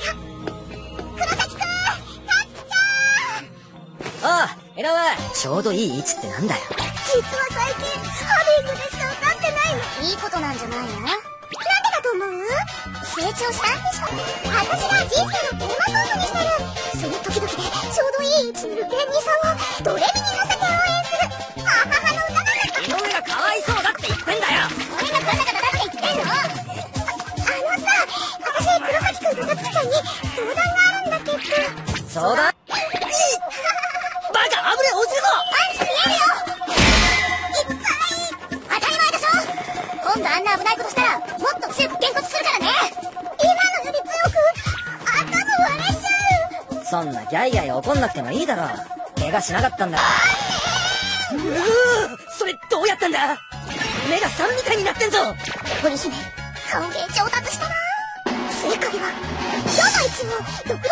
ああ、井上、ちょうどいい位置ってなんだよ。 実は最近ハミングでしか歌ってないの。いいことなんじゃないの？なんでだと思う？成長したんでしょ。私が人生のテーマソングにしてる。その時々でちょうどいい位置にいる芸人さんをドレミに乗せて応援する。はははの歌なんだ。 井上がかわいそうだって言ってんだよ。 それがガタガタだって言ってんの。さ、私黒崎くんと夏希ちゃんに相談があるんだけど。 相談？バカ、危ねえ、落ちるぞ。 パンチ見えるよ。いっぱい。当たり前でしょ。今度あんな危ないことしたらもっと強くげんこつするからね。今のより強く頭割れちゃう。 そんなギャイギャイ怒んなくてもいいだろ。怪我しなかったんだ。それどうやったんだ。目が3みたいになってんぞ。 織姫、顔芸上達したな。正解は世の位置を6度